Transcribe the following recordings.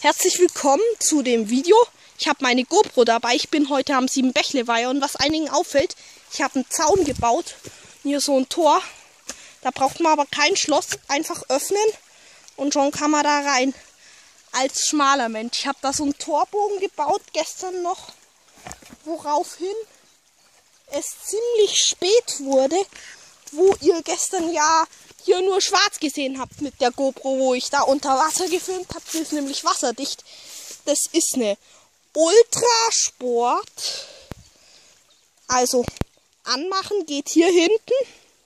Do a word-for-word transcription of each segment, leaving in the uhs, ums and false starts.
Herzlich willkommen zu dem Video. Ich habe meine GoPro dabei. Ich bin heute am Siebenbächle-Weiher und was einigen auffällt, ich habe einen Zaun gebaut. Hier so ein Tor. Da braucht man aber kein Schloss. Einfach öffnen und schon kann man da rein. Als schmaler Mensch. Ich habe da so einen Torbogen gebaut gestern noch, woraufhin es ziemlich spät wurde, wo ihr gestern ja hier nur schwarz gesehen habt mit der GoPro, wo ich da unter Wasser gefilmt habe. Das ist nämlich wasserdicht. Das ist eine Ultrasport. Also anmachen geht hier hinten.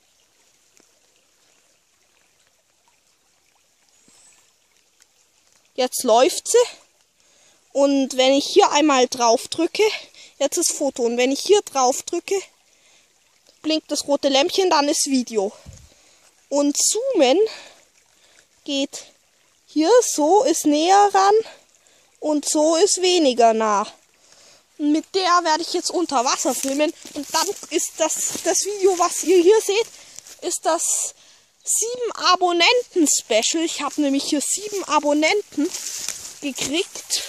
Jetzt läuft sie. Und wenn ich hier einmal drauf drücke, jetzt ist Foto. Und wenn ich hier drauf drücke, blinkt das rote Lämpchen, dann ist Video. Und zoomen geht hier, so ist näher ran und so ist weniger nah. Und mit der werde ich jetzt unter Wasser filmen. Und dann ist das, das Video, was ihr hier seht, ist das sieben Abonnenten-Special. Ich habe nämlich hier sieben Abonnenten gekriegt.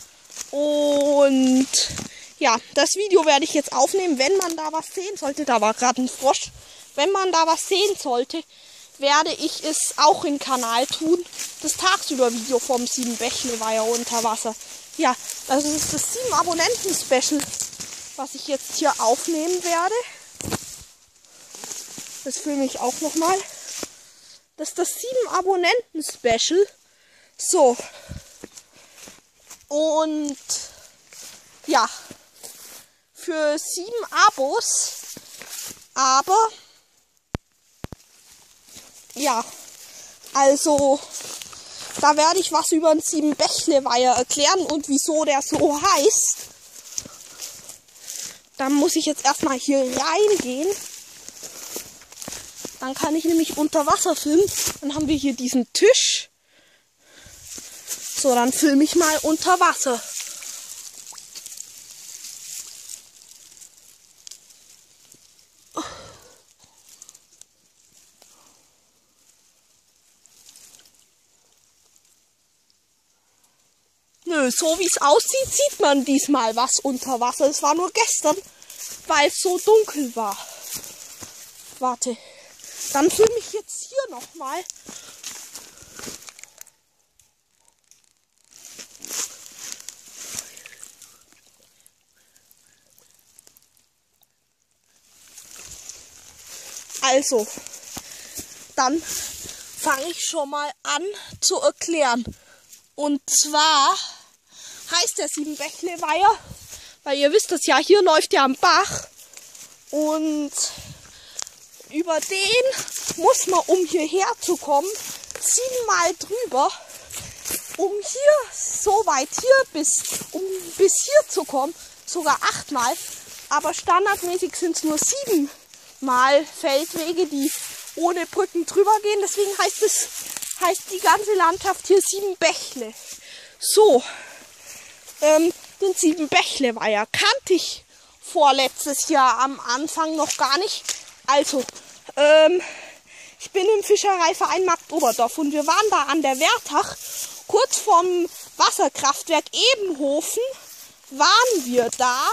Und ja, das Video werde ich jetzt aufnehmen, wenn man da was sehen sollte. Da war gerade ein Frosch. Wenn man da was sehen sollte, werde ich es auch im Kanal tun. Das Tagsüber-Video vom Siebenbächle-Weiher unter Wasser. Ja, das ist das sieben Abonnenten-Special, was ich jetzt hier aufnehmen werde. Das filme ich auch nochmal. Das ist das sieben Abonnenten-Special. So. Und ja, für sieben Abos. Aber ja, also da werde ich was über den Siebenbächle-Weiher erklären und wieso der so heißt. Dann muss ich jetzt erstmal hier reingehen. Dann kann ich nämlich unter Wasser filmen. Dann haben wir hier diesen Tisch. So, dann filme ich mal unter Wasser. Nö, so wie es aussieht, sieht man diesmal was unter Wasser. Es war nur gestern, weil es so dunkel war. Warte, dann filme ich jetzt hier nochmal. Also, dann fange ich schon mal an zu erklären. Und zwar heißt der Siebenbächle-Weiher, weil ihr wisst das ja, hier läuft ja am Bach. Und über den muss man, um hierher zu kommen, siebenmal drüber, um hier so weit hier bis, um bis hier zu kommen, sogar achtmal. Aber standardmäßig sind es nur siebenmal Feldwege, die ohne Brücken drüber gehen. Deswegen heißt es, heißt die ganze Landschaft hier Siebenbächle. So, ähm, den Siebenbächle-Weiher kannte ich vorletztes Jahr am Anfang noch gar nicht. Also, ähm, ich bin im Fischereiverein Markt Oberdorf und wir waren da an der Wertach, kurz vorm Wasserkraftwerk Ebenhofen waren wir da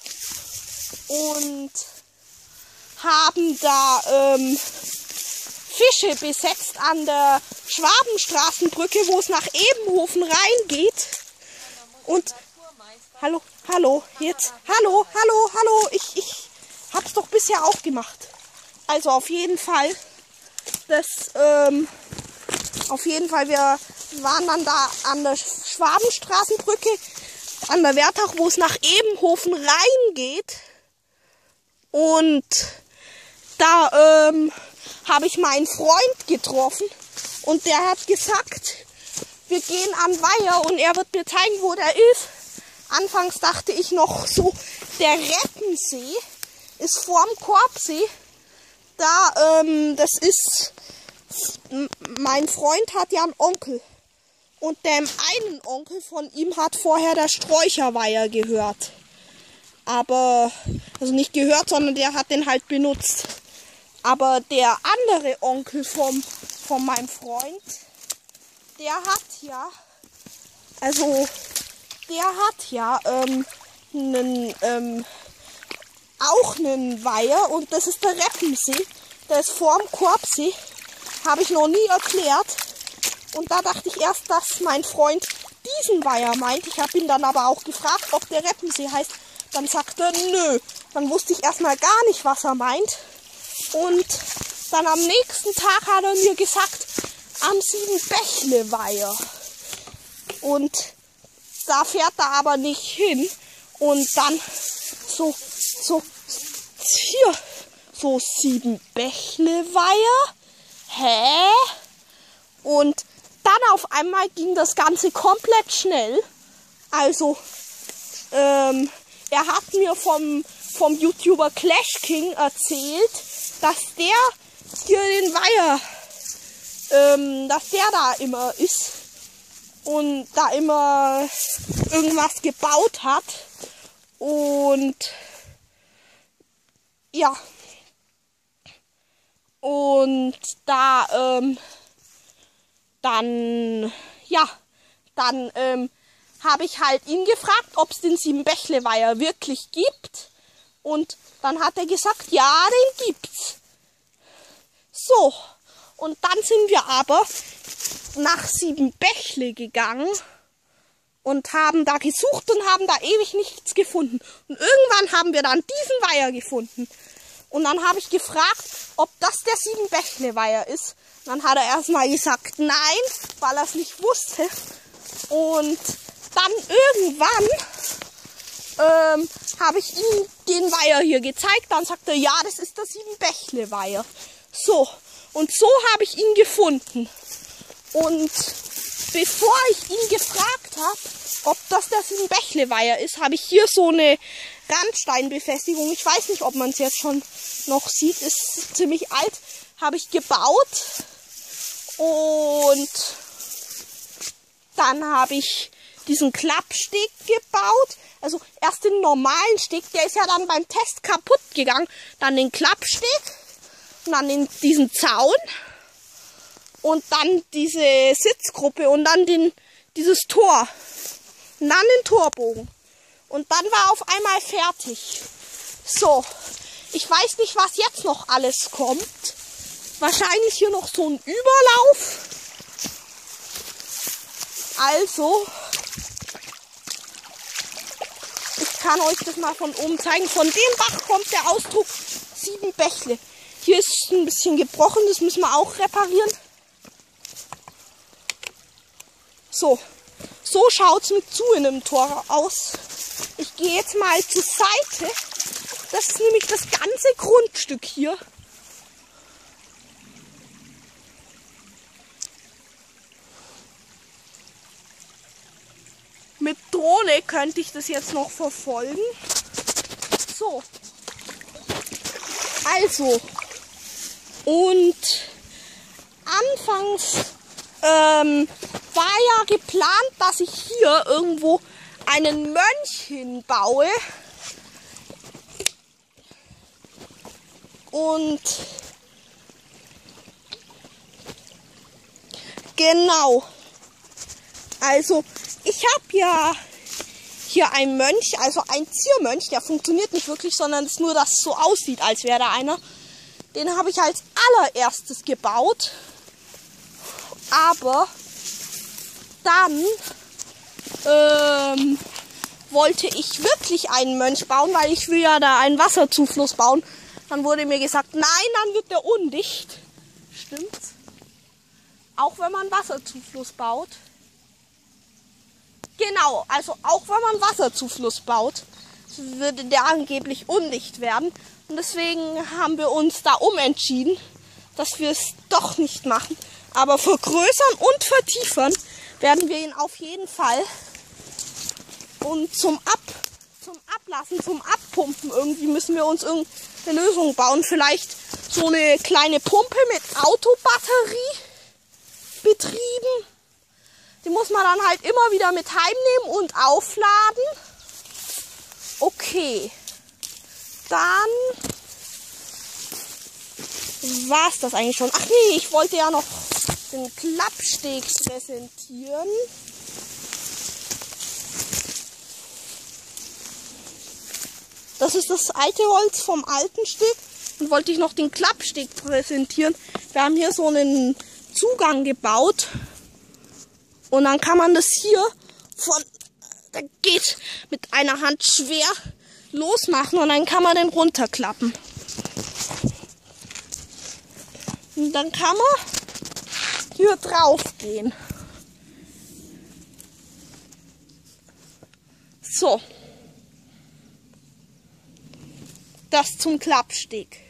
und haben da ähm, Fische besetzt an der Schwabenstraßenbrücke, wo es nach Ebenhofen reingeht. Und hallo, hallo, jetzt, hallo, hallo, hallo, ich, ich hab's doch bisher auch gemacht. Also auf jeden Fall, das, ähm, auf jeden Fall, wir waren dann da an der Schwabenstraßenbrücke, an der Wertach, wo es nach Ebenhofen reingeht. Und da, ähm, habe ich meinen Freund getroffen und der hat gesagt, wir gehen an Weiher und er wird mir zeigen, wo der ist. Anfangs dachte ich noch so, der Reppensee ist vorm Korbsee. Da, ähm, das ist, mein Freund hat ja einen Onkel und dem einen Onkel von ihm hat vorher der Sträucherweiher gehört. Aber, also nicht gehört, sondern der hat den halt benutzt. Aber der andere Onkel vom, von meinem Freund, der hat ja Also, der hat ja ähm, einen, ähm, auch einen Weiher und das ist der Reppensee. Der ist vorm Korbsee. Habe ich noch nie erklärt. Und da dachte ich erst, dass mein Freund diesen Weiher meint. Ich habe ihn dann aber auch gefragt, ob der Reppensee heißt. Dann sagte er, nö. Dann wusste ich erstmal gar nicht, was er meint. Und dann am nächsten Tag hat er mir gesagt, am Siebenbächle-Weiher. Und da fährt er aber nicht hin. Und dann so, so, hier, so Siebenbächle-Weiher. Hä? Und dann auf einmal ging das Ganze komplett schnell. Also, ähm, er hat mir vom, vom YouTuber Clash King erzählt, dass der hier den Weiher, ähm, dass der da immer ist und da immer irgendwas gebaut hat. Und ja, und da, ähm, dann, ja, dann, ähm, habe ich halt ihn gefragt, ob es den Siebenbächle-Weiher wirklich gibt. Und dann hat er gesagt, ja, den gibt's. So, und dann sind wir aber nach Siebenbächle gegangen und haben da gesucht und haben da ewig nichts gefunden. Und irgendwann haben wir dann diesen Weiher gefunden. Und dann habe ich gefragt, ob das der Siebenbächle-Weiher ist. Und dann hat er erstmal gesagt, nein, weil er es nicht wusste. Und dann irgendwann ähm, habe ich ihm den Weiher hier gezeigt. Dann sagte er, ja, das ist der Siebenbächle-Weiher. So, und so habe ich ihn gefunden. Und bevor ich ihn gefragt habe, ob das der Siebenbächle-Weiher ist, habe ich hier so eine Randsteinbefestigung. Ich weiß nicht, ob man es jetzt schon noch sieht. Ist ziemlich alt. Habe ich gebaut. Und dann habe ich diesen Klappsteg gebaut. Also erst den normalen Steg, der ist ja dann beim Test kaputt gegangen. Dann den Klappsteg und dann den, diesen Zaun und dann diese Sitzgruppe und dann den, dieses Tor. Und dann den Torbogen. Und dann war auf einmal fertig. So, ich weiß nicht, was jetzt noch alles kommt. Wahrscheinlich hier noch so ein Überlauf. Also, ich kann euch das mal von oben zeigen. Von dem Bach kommt der Ausdruck Siebenbächle. Hier ist es ein bisschen gebrochen, das müssen wir auch reparieren. So, so schaut es mit zu in einem Tor aus. Ich gehe jetzt mal zur Seite. Das ist nämlich das ganze Grundstück hier. Mit Drohne könnte ich das jetzt noch verfolgen. So. Also. Und anfangs ähm, war ja geplant, dass ich hier irgendwo einen Mönch hinbaue. Und genau. Also ich habe ja hier einen Mönch, also ein Ziermönch, der funktioniert nicht wirklich, sondern es ist nur, dass es so aussieht, als wäre da einer. Den habe ich als allererstes gebaut. Aber dann ähm, wollte ich wirklich einen Mönch bauen, weil ich will ja da einen Wasserzufluss bauen. Dann wurde mir gesagt, nein, dann wird der undicht. Stimmt's? Auch wenn man Wasserzufluss baut. Genau, also auch wenn man Wasserzufluss baut, würde der angeblich undicht werden. Und deswegen haben wir uns da umentschieden, dass wir es doch nicht machen. Aber vergrößern und vertiefern werden wir ihn auf jeden Fall. Und zum, Ab, zum Ablassen, zum Abpumpen irgendwie müssen wir uns irgendeine Lösung bauen. Vielleicht so eine kleine Pumpe mit Autobatterie betrieben. Die muss man dann halt immer wieder mit heimnehmen und aufladen. Okay. Dann war es das eigentlich schon. Ach nee, ich wollte ja noch den Klappsteg präsentieren. Das ist das alte Holz vom alten Steg. Und wollte ich noch den Klappsteg präsentieren. Wir haben hier so einen Zugang gebaut. Und dann kann man das hier von, da geht mit einer Hand schwer losmachen und dann kann man den runterklappen. Und dann kann man hier drauf gehen. So. Das zum Klappsteg.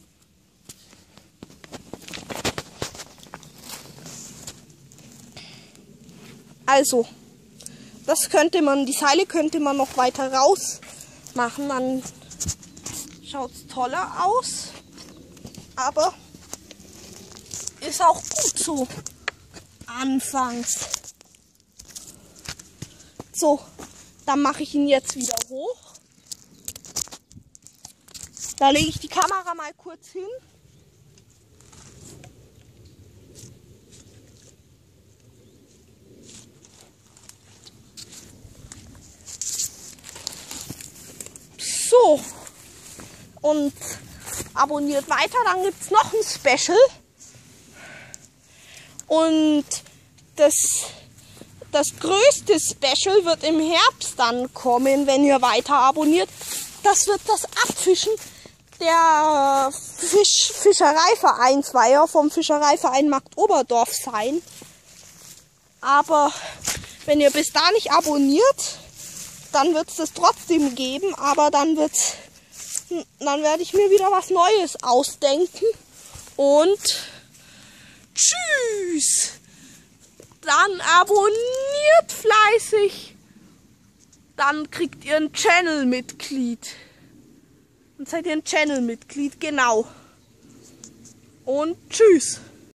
Also, das könnte man, die Seile könnte man noch weiter raus machen, dann schaut es toller aus, aber ist auch gut so anfangs. So, dann mache ich ihn jetzt wieder hoch. Da lege ich die Kamera mal kurz hin. So, und abonniert weiter, dann gibt es noch ein Special. Und das, das größte Special wird im Herbst dann kommen, wenn ihr weiter abonniert. Das wird das Abfischen der Fisch Fischereivereinsweiher vom Fischereiverein Markt Oberdorf sein. Aber wenn ihr bis da nicht abonniert, dann wird es das trotzdem geben, aber dann wird's, dann werde ich mir wieder was Neues ausdenken und tschüss! Dann abonniert fleißig, dann kriegt ihr ein Channel-Mitglied. Dann seid ihr ein Channel-Mitglied, genau. Und tschüss!